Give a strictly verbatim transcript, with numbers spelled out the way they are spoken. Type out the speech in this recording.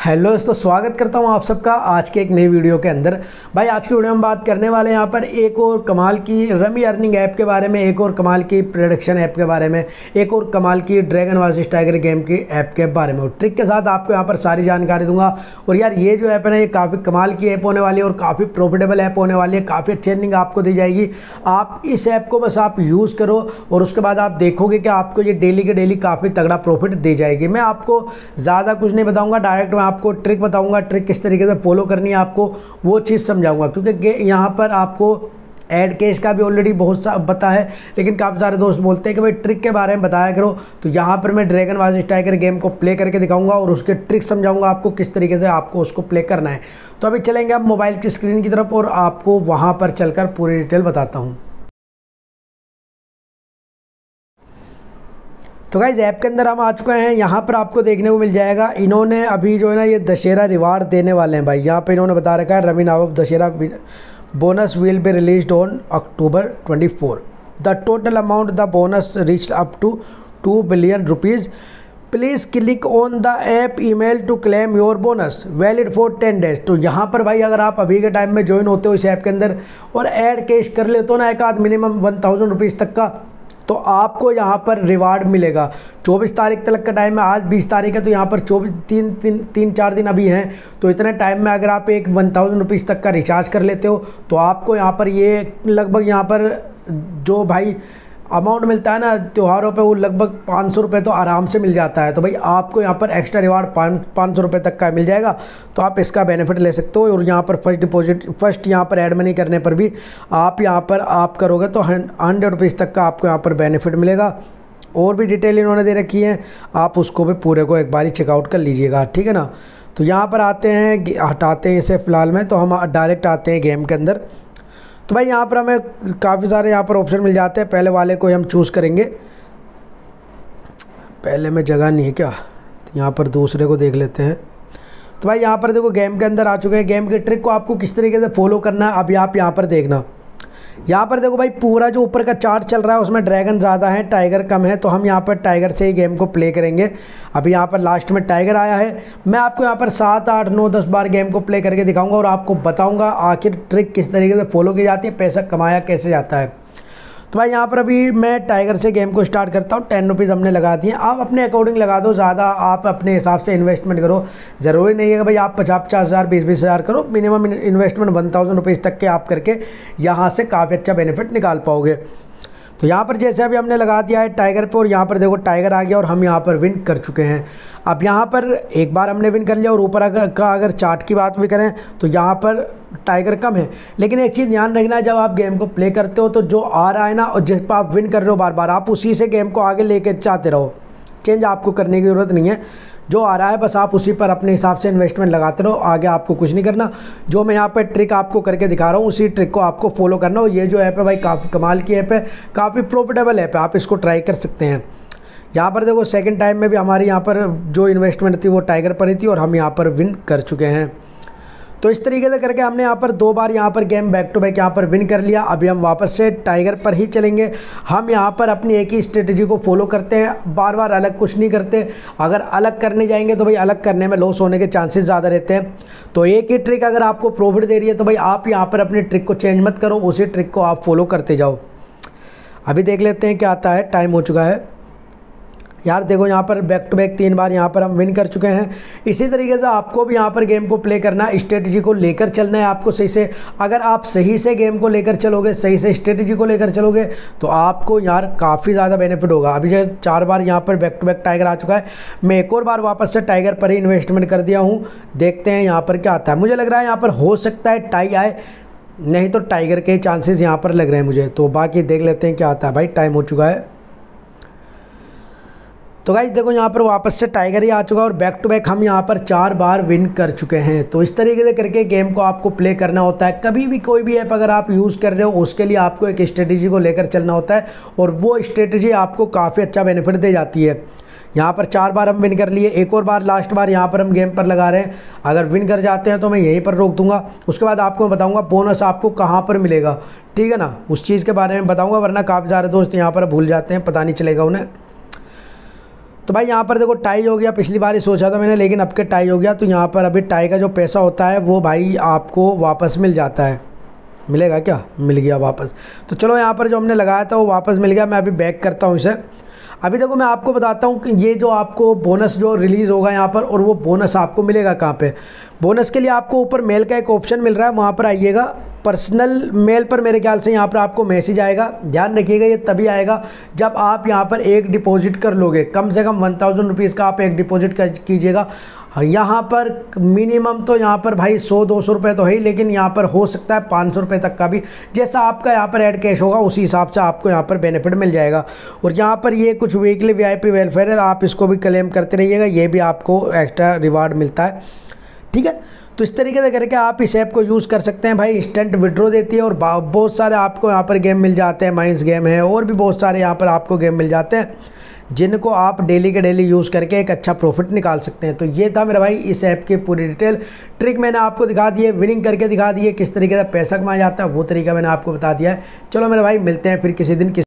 Hello दोस्तों, स्वागत करता हूं आप सबका आज के एक नई वीडियो के अंदर। भाई आज की वीडियो में बात करने वाले हैं यहाँ पर एक और कमाल की रमी अर्निंग ऐप के बारे में, एक और कमाल की प्रोडक्शन ऐप के बारे में, एक और कमाल की ड्रैगन वर्सेस टाइगर गेम की ऐप के बारे में। ट्रिक के साथ आपको यहाँ पर सारी जानकारी दूंगा। और यार ये जो ऐप है ना, ये काफ़ी कमाल की ऐप होने वाली है और काफ़ी प्रॉफिटेबल ऐप होने वाली है। काफ़ी अच्छी अर्निंग आपको दी जाएगी। आप इस ऐप को बस आप यूज़ करो और उसके बाद आप देखोगे कि आपको ये डेली के डेली काफ़ी तगड़ा प्रॉफिट दी जाएगी। मैं आपको ज़्यादा कुछ नहीं बताऊँगा, डायरेक्ट मैं आपको ट्रिक बताऊंगा। ट्रिक किस तरीके से फॉलो करनी है आपको वो चीज़ समझाऊंगा, क्योंकि यहाँ पर आपको ऐड केस का भी ऑलरेडी बहुत सा पता है, लेकिन काफ़ी सारे दोस्त बोलते हैं कि भाई ट्रिक के बारे में बताया करो। तो यहाँ पर मैं ड्रैगन वर्सेस टाइगर गेम को प्ले करके दिखाऊंगा और उसके ट्रिक समझाऊंगा आपको किस तरीके से आपको उसको प्ले करना है। तो अभी चलेंगे आप मोबाइल की स्क्रीन की तरफ और आपको वहाँ पर चलकर पूरी डिटेल बताता हूँ। तो गाइस ऐप के अंदर हम आ चुके हैं। यहाँ पर आपको देखने को मिल जाएगा, इन्होंने अभी जो है ना ये दशहरा रिवार्ड देने वाले हैं भाई। यहाँ पे इन्होंने बता रखा है rummy Nawab Dussehra bonus will be released on October twenty four. The total amount the bonus reached up to two billion rupees. Please click on the app email to claim your bonus valid for ten days. तो यहाँ पर भाई अगर आप अभी के time में join होते हो इस ऐप के अंदर और ऐड कैश कर लेते हो ना एक आध मिनिमम वन थाउजेंड रुपीज़ तक का, तो आपको यहाँ पर रिवार्ड मिलेगा। चौबीस तारीख तक का टाइम है, आज बीस तारीख है, तो यहाँ पर चौबीस तीन तीन तीन चार दिन अभी हैं। तो इतने टाइम में अगर आप एक वन थाउजेंड रुपीज़ तक का रिचार्ज कर लेते हो तो आपको यहाँ पर ये लगभग यहाँ पर जो भाई अमाउंट मिलता है ना त्योहारों पे, वो लगभग पाँच सौ रुपये तो आराम से मिल जाता है। तो भाई आपको यहाँ पर एक्स्ट्रा रिवार्ड पाँच पाँच सौ रुपये तक का मिल जाएगा। तो आप इसका बेनिफिट ले सकते हो। और यहाँ पर फर्स्ट डिपॉजिट फर्स्ट यहाँ पर ऐड मनी करने पर भी आप यहाँ पर आप करोगे तो हंड्रेड रुपीज़ तक का आपको यहाँ पर बेनिफिट मिलेगा। और भी डिटेल इन्होंने दे रखी है, आप उसको भी पूरे को एक बारी चेकआउट कर लीजिएगा, ठीक है ना। तो यहाँ पर आते हैं, हटाते हैं इसे फ़िलहाल में, तो हम डायरेक्ट आते हैं गेम के अंदर। तो भाई यहाँ पर हमें काफ़ी सारे यहाँ पर ऑप्शन मिल जाते हैं। पहले वाले को हम चूज़ करेंगे। पहले में जगह नहीं है क्या, तो यहाँ पर दूसरे को देख लेते हैं। तो भाई यहाँ पर देखो गेम के अंदर आ चुके हैं। गेम के ट्रिक को आपको किस तरीके से फॉलो करना है अभी आप यहाँ पर देखना। यहाँ पर देखो भाई पूरा जो ऊपर का चार्ट चल रहा है उसमें ड्रैगन ज़्यादा है, टाइगर कम है। तो हम यहाँ पर टाइगर से ही गेम को प्ले करेंगे। अभी यहाँ पर लास्ट में टाइगर आया है। मैं आपको यहाँ पर सात आठ नौ दस बार गेम को प्ले करके दिखाऊंगा और आपको बताऊंगा आखिर ट्रिक किस तरीके से फॉलो की जाती है, पैसा कमाया कैसे जाता है। तो भाई यहाँ पर अभी मैं टाइगर से गेम को स्टार्ट करता हूँ। टेन रुपीज़ हमने लगा दिए। आप अपने अकॉर्डिंग लगा दो, ज़्यादा आप अपने हिसाब से इन्वेस्टमेंट करो। ज़रूरी नहीं है कि भाई आप पचास पचास हज़ार बीस बीस हज़ार करो। Minimum investment one thousand rupees तक के आप करके यहाँ से काफ़ी अच्छा बेनिफिट निकाल पाओगे। तो यहाँ पर जैसे अभी हमने लगा दिया है टाइगर पे और यहाँ पर देखो टाइगर आ गया और हम यहाँ पर विन कर चुके हैं। अब यहाँ पर एक बार हमने विन कर लिया। और ऊपर अगर का अगर चार्ट की बात भी करें तो यहाँ पर टाइगर कम है, लेकिन एक चीज़ ध्यान रखना है, जब आप गेम को प्ले करते हो तो जो आ रहा है ना और जिस पर आप विन कर रहे हो बार बार, आप उसी से गेम को आगे लेके चाहते रहो। चेंज आपको करने की ज़रूरत नहीं है। जो आ रहा है बस आप उसी पर अपने हिसाब से इन्वेस्टमेंट लगाते रहो, आगे आपको कुछ नहीं करना। जो मैं यहाँ पर ट्रिक आपको करके दिखा रहा हूँ उसी ट्रिक को आपको फॉलो करना हो। ये जो ऐप है भाई काफ़ी कमाल की ऐप है, काफ़ी प्रॉफिटेबल ऐप है, आप इसको ट्राई कर सकते हैं। यहाँ पर देखो सेकंड टाइम में भी हमारी यहाँ पर जो इन्वेस्टमेंट थी वो टाइगर पर ही थी और हम यहाँ पर विन कर चुके हैं। तो इस तरीके से करके हमने यहाँ पर दो बार यहाँ पर गेम बैक टू बैक यहाँ पर विन कर लिया। अभी हम वापस से टाइगर पर ही चलेंगे। हम यहाँ पर अपनी एक ही स्ट्रेटजी को फॉलो करते हैं, बार बार अलग कुछ नहीं करते। अगर अलग करने जाएंगे तो भाई अलग करने में लॉस होने के चांसेस ज़्यादा रहते हैं। तो एक ही ट्रिक अगर आपको प्रॉफिट दे रही है तो भाई आप यहाँ पर अपनी ट्रिक को चेंज मत करो, उसी ट्रिक को आप फॉलो करते जाओ। अभी देख लेते हैं क्या आता है। टाइम हो चुका है यार। देखो यहाँ पर बैक टू बैक तीन बार यहाँ पर हम विन कर चुके हैं। इसी तरीके से आपको भी यहाँ पर गेम को प्ले करना है, स्ट्रेटजी को लेकर चलना है आपको सही से। अगर आप सही से गेम को लेकर चलोगे, सही से स्ट्रेटजी को लेकर चलोगे तो आपको यार काफ़ी ज़्यादा बेनिफिट होगा। अभी जो चार बार यहाँ पर बैक टू बैक टाइगर आ चुका है। मैं एक और बार वापस से टाइगर पर ही इन्वेस्टमेंट कर दिया हूँ। देखते हैं यहाँ पर क्या आता है। मुझे लग रहा है यहाँ पर हो सकता है टाई आए, नहीं तो टाइगर के चांसेस यहाँ पर लग रहे हैं मुझे। तो बाकी देख लेते हैं क्या आता है। भाई टाइम हो चुका है। तो गाइस देखो यहाँ पर वापस से टाइगर ही आ चुका है और बैक टू बैक हम यहाँ पर चार बार विन कर चुके हैं। तो इस तरीके से करके गेम को आपको प्ले करना होता है। कभी भी कोई भी ऐप अगर आप यूज़ कर रहे हो उसके लिए आपको एक स्ट्रेटजी को लेकर चलना होता है और वो स्ट्रेटजी आपको काफ़ी अच्छा बेनिफिट दे जाती है। यहाँ पर चार बार हम विन कर लिए, एक और बार लास्ट बार यहाँ पर हम गेम पर लगा रहे हैं। अगर विन कर जाते हैं तो मैं यहीं पर रोक दूंगा। उसके बाद आपको बताऊँगा बोनस आपको कहाँ पर मिलेगा, ठीक है ना, उस चीज़ के बारे में बताऊँगा। वरना काफ़ी सारे दोस्त यहाँ पर भूल जाते हैं, पता नहीं चलेगा उन्हें। तो भाई यहाँ पर देखो टाई हो गया, पिछली बार ही सोचा था मैंने लेकिन अब के टाई हो गया। तो यहाँ पर अभी टाई का जो पैसा होता है वो भाई आपको वापस मिल जाता है। मिलेगा क्या? मिल गया वापस। तो चलो यहाँ पर जो हमने लगाया था वो वापस मिल गया। मैं अभी बैक करता हूँ इसे। अभी देखो मैं आपको बताता हूँ कि ये जो आपको बोनस जो रिलीज़ होगा यहाँ पर, और वो बोनस आपको मिलेगा कहाँ पे। बोनस के लिए आपको ऊपर मेल का एक ऑप्शन मिल रहा है, वहाँ पर आइएगा। पर्सनल मेल पर मेरे ख्याल से यहाँ पर आपको मैसेज आएगा। ध्यान रखिएगा ये तभी आएगा जब आप यहाँ पर एक डिपॉजिट कर लोगे। कम से कम वन थाउजेंड रुपीज़ का आप एक डिपॉजिट कर कीजिएगा। यहाँ पर मिनिमम तो यहाँ पर भाई सौ दो सौ रुपये तो है ही, लेकिन यहाँ पर हो सकता है पाँच सौ रुपये तक का भी। जैसा आपका यहाँ पर ऐड कैश होगा उसी हिसाब से आपको यहाँ पर बेनिफिट मिल जाएगा। और यहाँ पर ये कुछ वीकली वीआईपी वेलफेयर है, आप इसको भी क्लेम करते रहिएगा, ये भी आपको एक्स्ट्रा रिवार्ड मिलता है। ठीक है, तो इस तरीके से करके आप इस ऐप को यूज़ कर सकते हैं भाई। इंस्टेंट विड्रॉ देती है और बहुत सारे आपको यहाँ पर गेम मिल जाते हैं। माइंस गेम है और भी बहुत सारे यहाँ पर आपको गेम मिल जाते हैं जिनको आप डेली के डेली यूज़ करके एक अच्छा प्रॉफिट निकाल सकते हैं। तो ये था मेरा भाई इस ऐप की पूरी डिटेल। ट्रिक मैंने आपको दिखा दी है, विनिंग करके दिखा दी है, किस तरीके से पैसा कमाया जाता है वो तरीका मैंने आपको बता दिया है। चलो मेरे भाई मिलते हैं फिर किसी दिन।